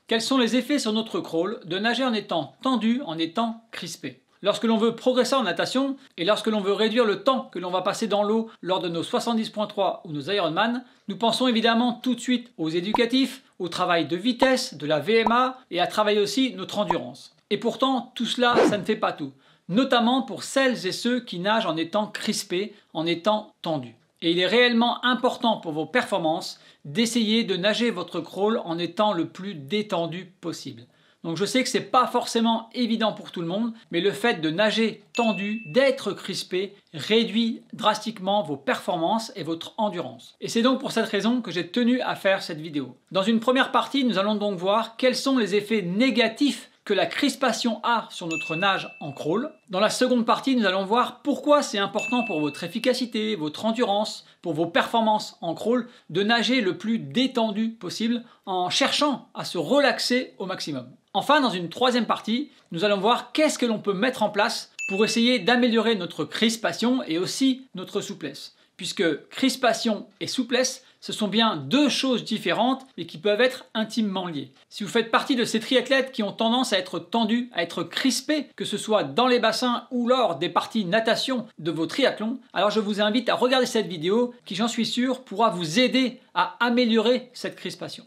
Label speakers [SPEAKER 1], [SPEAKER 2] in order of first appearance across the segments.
[SPEAKER 1] Quels sont les effets sur notre crawl de nager en étant tendu, en étant crispé? Lorsque l'on veut progresser en natation et lorsque l'on veut réduire le temps que l'on va passer dans l'eau lors de nos 70.3 ou nos Ironman, nous pensons évidemment tout de suite aux éducatifs, au travail de vitesse, de la VMA et à travailler aussi notre endurance. Et pourtant, tout cela, ça ne fait pas tout. Notamment pour celles et ceux qui nagent en étant crispés, en étant tendus. Et il est réellement important pour vos performances d'essayer de nager votre crawl en étant le plus détendu possible. Donc je sais que ce n'est pas forcément évident pour tout le monde, mais le fait de nager tendu, d'être crispé, réduit drastiquement vos performances et votre endurance. Et c'est donc pour cette raison que j'ai tenu à faire cette vidéo. Dans une première partie, nous allons donc voir quels sont les effets négatifs que la crispation a sur notre nage en crawl. Dans la seconde partie, nous allons voir pourquoi c'est important pour votre efficacité, votre endurance, pour vos performances en crawl, de nager le plus détendu possible en cherchant à se relaxer au maximum. Enfin, dans une troisième partie, nous allons voir qu'est-ce que l'on peut mettre en place pour essayer d'améliorer notre crispation et aussi notre souplesse. Puisque crispation et souplesse, ce sont bien deux choses différentes et qui peuvent être intimement liées. Si vous faites partie de ces triathlètes qui ont tendance à être tendus, à être crispés, que ce soit dans les bassins ou lors des parties natation de vos triathlons, alors je vous invite à regarder cette vidéo qui, j'en suis sûr, pourra vous aider à améliorer cette crispation.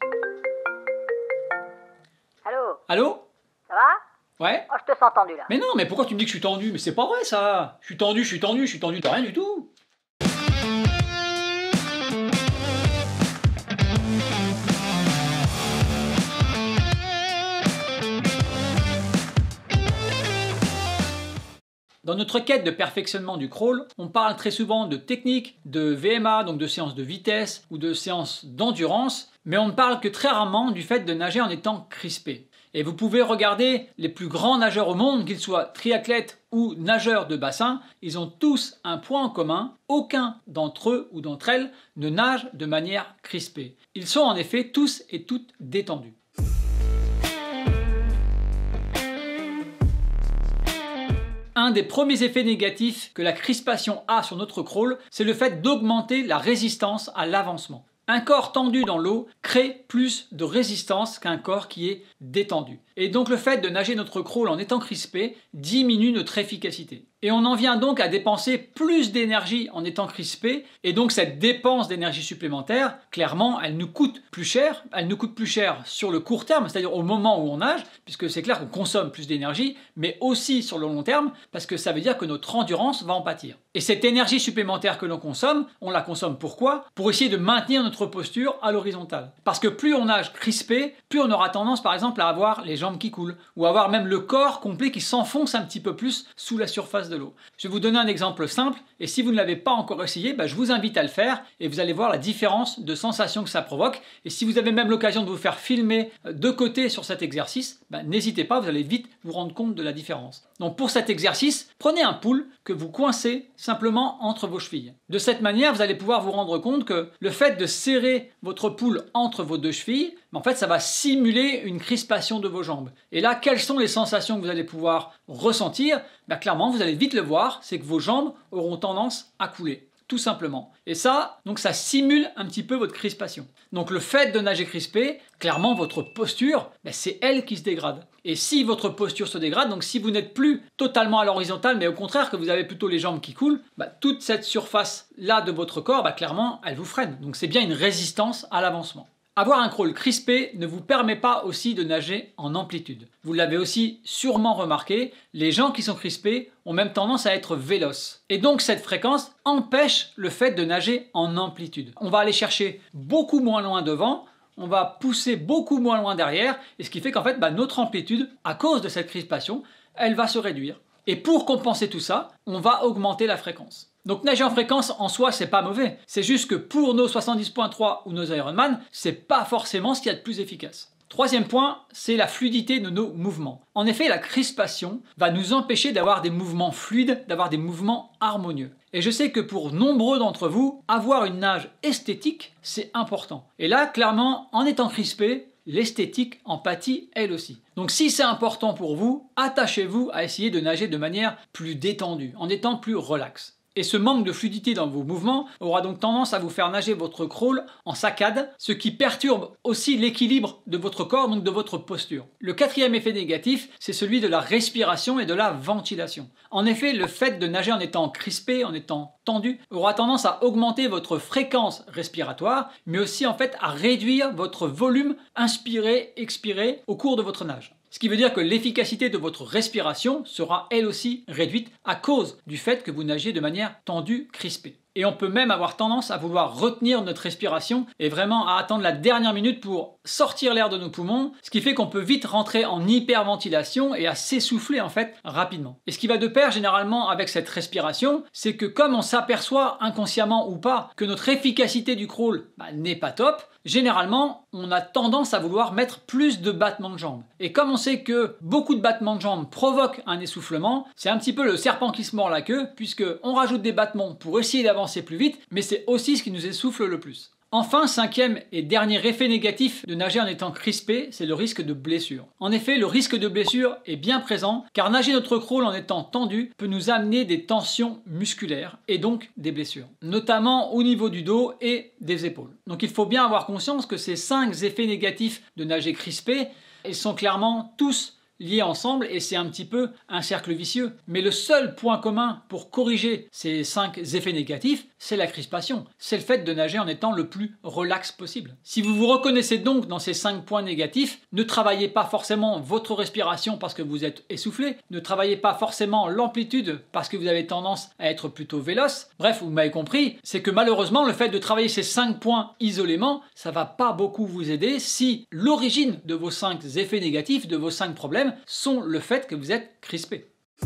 [SPEAKER 2] Allô?
[SPEAKER 1] Allô?
[SPEAKER 2] Ça va?
[SPEAKER 1] Ouais?
[SPEAKER 2] Oh, je te sens tendu là.
[SPEAKER 1] Mais non, mais pourquoi tu me dis que je suis tendu? Mais c'est pas vrai ça! Je suis tendu de rien du tout! Dans notre quête de perfectionnement du crawl, on parle très souvent de technique, de VMA, donc de séances de vitesse ou de séances d'endurance, mais on ne parle que très rarement du fait de nager en étant crispé. Et vous pouvez regarder les plus grands nageurs au monde, qu'ils soient triathlètes ou nageurs de bassin, ils ont tous un point en commun, aucun d'entre eux ou d'entre elles ne nage de manière crispée. Ils sont en effet tous et toutes détendus. Un des premiers effets négatifs que la crispation a sur notre crawl, c'est le fait d'augmenter la résistance à l'avancement. Un corps tendu dans l'eau crée plus de résistance qu'un corps qui est détendu. Et donc le fait de nager notre crawl en étant crispé diminue notre efficacité. Et on en vient donc à dépenser plus d'énergie en étant crispé, et donc cette dépense d'énergie supplémentaire, clairement, elle nous coûte plus cher. Elle nous coûte plus cher sur le court terme, c'est-à-dire au moment où on nage, puisque c'est clair qu'on consomme plus d'énergie, mais aussi sur le long terme, parce que ça veut dire que notre endurance va en pâtir. Et cette énergie supplémentaire que l'on consomme, on la consomme pourquoi? Pour essayer de maintenir notre posture à l'horizontale. Parce que plus on nage crispé, plus on aura tendance par exemple à avoir les jambes qui coulent, ou avoir même le corps complet qui s'enfonce un petit peu plus sous la surface de l'eau. Je vais vous donner un exemple simple, et si vous ne l'avez pas encore essayé, je vous invite à le faire, et vous allez voir la différence de sensation que ça provoque. Et si vous avez même l'occasion de vous faire filmer de côté sur cet exercice, n'hésitez pas, vous allez vite vous rendre compte de la différence. Donc pour cet exercice, prenez un pull que vous coincez simplement entre vos chevilles. De cette manière, vous allez pouvoir vous rendre compte que le fait de serrer votre pull entre vos deux chevilles, en fait, ça va simuler une crispation de vos jambes. Et là, quelles sont les sensations que vous allez pouvoir ressentir? Clairement, vous allez vite le voir, c'est que vos jambes auront tendance à couler. Tout simplement. Et ça, donc ça simule un petit peu votre crispation. Donc le fait de nager crispé, clairement votre posture, c'est elle qui se dégrade. Et si votre posture se dégrade, donc si vous n'êtes plus totalement à l'horizontale, mais au contraire que vous avez plutôt les jambes qui coulent, toute cette surface-là de votre corps, clairement, elle vous freine. Donc c'est bien une résistance à l'avancement. Avoir un crawl crispé ne vous permet pas aussi de nager en amplitude. Vous l'avez aussi sûrement remarqué, les gens qui sont crispés ont même tendance à être véloces. Et donc cette fréquence empêche le fait de nager en amplitude. On va aller chercher beaucoup moins loin devant, on va pousser beaucoup moins loin derrière, et ce qui fait qu'en fait notre amplitude, à cause de cette crispation, elle va se réduire. Et pour compenser tout ça, on va augmenter la fréquence. Donc nager en fréquence en soi c'est pas mauvais, c'est juste que pour nos 70.3 ou nos Ironman, c'est pas forcément ce qu'il y a de plus efficace. Troisième point, c'est la fluidité de nos mouvements. En effet, la crispation va nous empêcher d'avoir des mouvements fluides, d'avoir des mouvements harmonieux. Et je sais que pour nombreux d'entre vous, avoir une nage esthétique, c'est important. Et là, clairement, en étant crispé, l'esthétique en pâtit elle aussi. Donc si c'est important pour vous, attachez-vous à essayer de nager de manière plus détendue, en étant plus relax. Et ce manque de fluidité dans vos mouvements aura donc tendance à vous faire nager votre crawl en saccade, ce qui perturbe aussi l'équilibre de votre corps, donc de votre posture. Le quatrième effet négatif, c'est celui de la respiration et de la ventilation. En effet, le fait de nager en étant crispé, en étant tendu, aura tendance à augmenter votre fréquence respiratoire, mais aussi en fait à réduire votre volume inspiré-expiré au cours de votre nage. Ce qui veut dire que l'efficacité de votre respiration sera elle aussi réduite à cause du fait que vous nagez de manière tendue, crispée. Et on peut même avoir tendance à vouloir retenir notre respiration et vraiment à attendre la dernière minute pour sortir l'air de nos poumons, ce qui fait qu'on peut vite rentrer en hyperventilation et à s'essouffler en fait rapidement. Et ce qui va de pair généralement avec cette respiration, c'est que comme on s'aperçoit inconsciemment ou pas que notre efficacité du crawl n'est pas top, généralement on a tendance à vouloir mettre plus de battements de jambes. Et comme on sait que beaucoup de battements de jambes provoquent un essoufflement, c'est un petit peu le serpent qui se mord la queue, puisque on rajoute des battements pour essayer d'avancer plus vite, mais c'est aussi ce qui nous essouffle le plus. Enfin, cinquième et dernier effet négatif de nager en étant crispé, c'est le risque de blessure. En effet, le risque de blessure est bien présent, car nager notre crawl en étant tendu peut nous amener des tensions musculaires et donc des blessures, notamment au niveau du dos et des épaules. Donc il faut bien avoir conscience que ces 5 effets négatifs de nager crispé, ils sont clairement tous liés ensemble et c'est un petit peu un cercle vicieux. Mais le seul point commun pour corriger ces 5 effets négatifs, c'est la crispation. C'est le fait de nager en étant le plus relax possible. Si vous vous reconnaissez donc dans ces 5 points négatifs, ne travaillez pas forcément votre respiration parce que vous êtes essoufflé, ne travaillez pas forcément l'amplitude parce que vous avez tendance à être plutôt véloce. Bref, vous m'avez compris, c'est que malheureusement le fait de travailler ces 5 points isolément, ça va pas beaucoup vous aider si l'origine de vos 5 effets négatifs, de vos 5 problèmes, sont le fait que vous êtes crispé.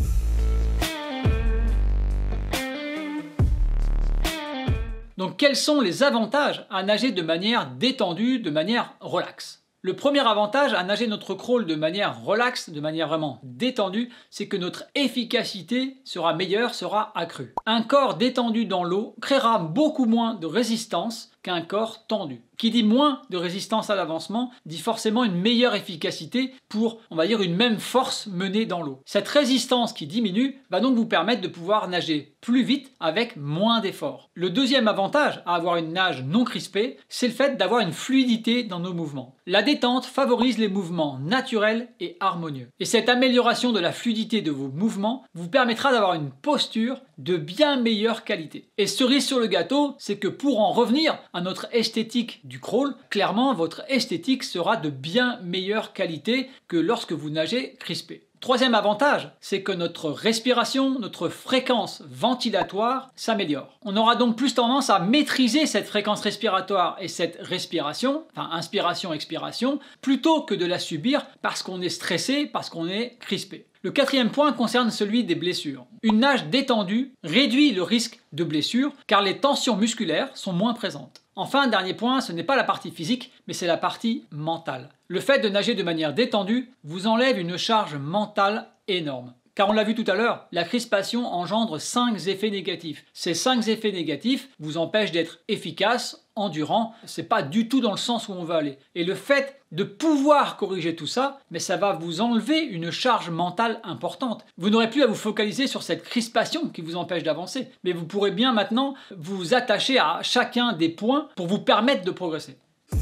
[SPEAKER 1] Donc quels sont les avantages à nager de manière détendue, de manière relaxe ? Le premier avantage à nager notre crawl de manière relaxe, de manière vraiment détendue, c'est que notre efficacité sera meilleure, sera accrue. Un corps détendu dans l'eau créera beaucoup moins de résistance qu'un corps tendu. Qui dit moins de résistance à l'avancement dit forcément une meilleure efficacité pour, on va dire, une même force menée dans l'eau. Cette résistance qui diminue va donc vous permettre de pouvoir nager plus vite avec moins d'efforts. Le deuxième avantage à avoir une nage non crispée, c'est le fait d'avoir une fluidité dans nos mouvements. La détente favorise les mouvements naturels et harmonieux. Et cette amélioration de la fluidité de vos mouvements vous permettra d'avoir une posture de bien meilleure qualité. Et cerise sur le gâteau, c'est que pour en revenir à notre esthétique du crawl, clairement votre esthétique sera de bien meilleure qualité que lorsque vous nagez crispé. Troisième avantage, c'est que notre respiration, notre fréquence ventilatoire s'améliore. On aura donc plus tendance à maîtriser cette fréquence respiratoire et cette respiration, enfin inspiration-expiration, plutôt que de la subir parce qu'on est stressé, parce qu'on est crispé. Le quatrième point concerne celui des blessures. Une nage détendue réduit le risque de blessure car les tensions musculaires sont moins présentes. Enfin, dernier point, ce n'est pas la partie physique, mais c'est la partie mentale. Le fait de nager de manière détendue vous enlève une charge mentale énorme. Car on l'a vu tout à l'heure, la crispation engendre 5 effets négatifs. Ces 5 effets négatifs vous empêchent d'être efficace, endurant, c'est pas du tout dans le sens où on veut aller. Et le fait de pouvoir corriger tout ça, mais ça va vous enlever une charge mentale importante. Vous n'aurez plus à vous focaliser sur cette crispation qui vous empêche d'avancer, mais vous pourrez bien maintenant vous attacher à chacun des points pour vous permettre de progresser.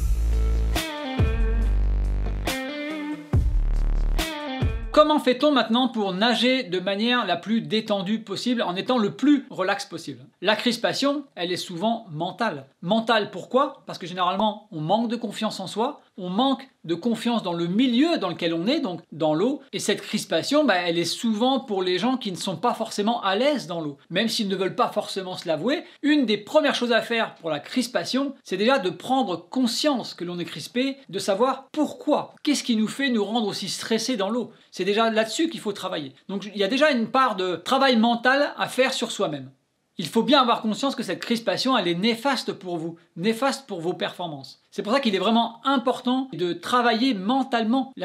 [SPEAKER 1] Comment fait-on maintenant pour nager de manière la plus détendue possible en étant le plus relax possible? La crispation, elle est souvent mentale. Mentale pourquoi? Parce que généralement, on manque de confiance en soi, on manque de confiance dans le milieu dans lequel on est, donc dans l'eau. Et cette crispation, elle est souvent pour les gens qui ne sont pas forcément à l'aise dans l'eau. Même s'ils ne veulent pas forcément se l'avouer, une des premières choses à faire pour la crispation, c'est déjà de prendre conscience que l'on est crispé, de savoir pourquoi. Qu'est-ce qui nous fait nous rendre aussi stressés dans l'eau? C'est déjà là-dessus qu'il faut travailler. Donc il y a déjà une part de travail mental à faire sur soi-même. Il faut bien avoir conscience que cette crispation, elle est néfaste pour vous, néfaste pour vos performances. C'est pour ça qu'il est vraiment important de travailler mentalement là-dessus.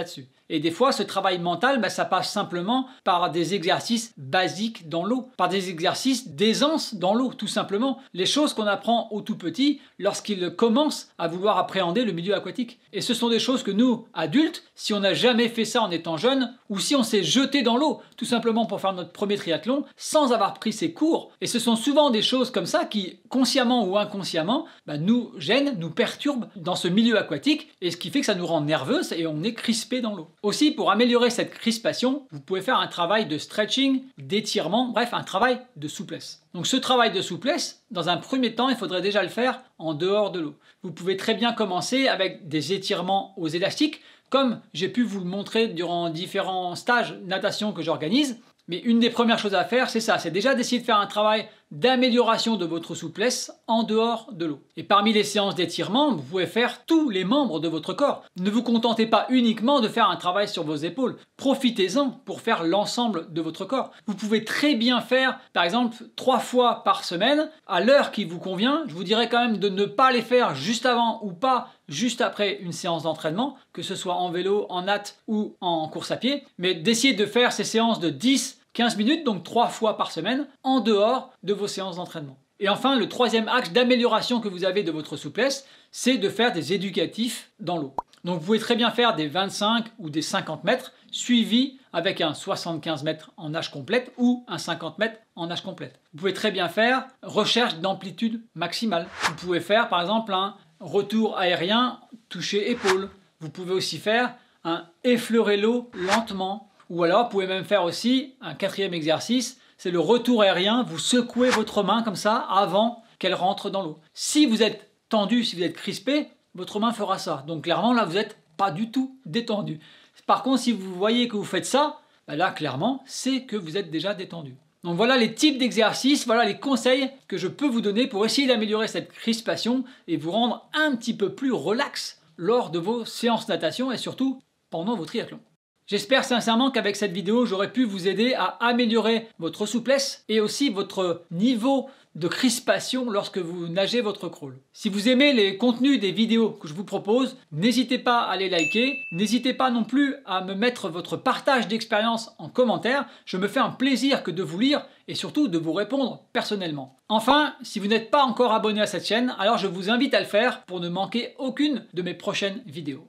[SPEAKER 1] Et des fois, ce travail mental, ça passe simplement par des exercices basiques dans l'eau, par des exercices d'aisance dans l'eau, tout simplement. Les choses qu'on apprend au tout petit lorsqu'il commence à vouloir appréhender le milieu aquatique. Et ce sont des choses que nous, adultes, si on n'a jamais fait ça en étant jeune, ou si on s'est jeté dans l'eau, tout simplement pour faire notre premier triathlon, sans avoir pris ses cours. Et ce sont souvent des choses comme ça qui, consciemment ou inconsciemment, nous gênent, nous perturbent dans ce milieu aquatique, et ce qui fait que ça nous rend nerveux et on est crispé dans l'eau. Aussi, pour améliorer cette crispation, vous pouvez faire un travail de stretching, d'étirement, bref, un travail de souplesse. Donc ce travail de souplesse, dans un premier temps, il faudrait déjà le faire en dehors de l'eau. Vous pouvez très bien commencer avec des étirements aux élastiques, comme j'ai pu vous le montrer durant différents stages natation que j'organise. Mais une des premières choses à faire, c'est ça, c'est déjà d'essayer de faire un travail d'amélioration de votre souplesse en dehors de l'eau. Et parmi les séances d'étirement, vous pouvez faire tous les membres de votre corps. Ne vous contentez pas uniquement de faire un travail sur vos épaules. Profitez-en pour faire l'ensemble de votre corps. Vous pouvez très bien faire, par exemple, 3 fois par semaine, à l'heure qui vous convient. Je vous dirais quand même de ne pas les faire juste avant ou pas juste après une séance d'entraînement, que ce soit en vélo, en natte ou en course à pied, mais d'essayer de faire ces séances de 10-15 minutes, donc 3 fois par semaine, en dehors de vos séances d'entraînement. Et enfin, le troisième axe d'amélioration que vous avez de votre souplesse, c'est de faire des éducatifs dans l'eau. Donc vous pouvez très bien faire des 25 ou des 50 mètres, suivis avec un 75 mètres en nage complète ou un 50 mètres en nage complète. Vous pouvez très bien faire recherche d'amplitude maximale. Vous pouvez faire par exemple un retour aérien touché épaule. Vous pouvez aussi faire un effleurer l'eau lentement. Ou alors, vous pouvez même faire aussi un 4e exercice, c'est le retour aérien. Vous secouez votre main comme ça avant qu'elle rentre dans l'eau. Si vous êtes tendu, si vous êtes crispé, votre main fera ça. Donc clairement, là, vous n'êtes pas du tout détendu. Par contre, si vous voyez que vous faites ça, là, clairement, c'est que vous êtes déjà détendu. Donc voilà les types d'exercices, voilà les conseils que je peux vous donner pour essayer d'améliorer cette crispation et vous rendre un petit peu plus relax lors de vos séances natation et surtout pendant vos triathlons. J'espère sincèrement qu'avec cette vidéo, j'aurai pu vous aider à améliorer votre souplesse et aussi votre niveau de crispation lorsque vous nagez votre crawl. Si vous aimez les contenus des vidéos que je vous propose, n'hésitez pas à les liker, n'hésitez pas non plus à me mettre votre partage d'expérience en commentaire, je me fais un plaisir que de vous lire et surtout de vous répondre personnellement. Enfin, si vous n'êtes pas encore abonné à cette chaîne, alors je vous invite à le faire pour ne manquer aucune de mes prochaines vidéos.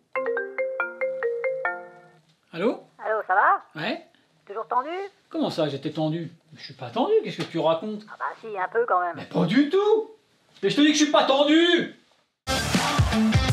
[SPEAKER 1] Allô?
[SPEAKER 2] Allô, ça va?
[SPEAKER 1] Ouais?
[SPEAKER 2] Toujours tendu?
[SPEAKER 1] Comment ça, j'étais tendu? Je suis pas tendu, qu'est-ce que tu racontes?
[SPEAKER 2] Ah bah si, un peu quand même.
[SPEAKER 1] Mais pas du tout! Mais je te dis que je suis pas tendu!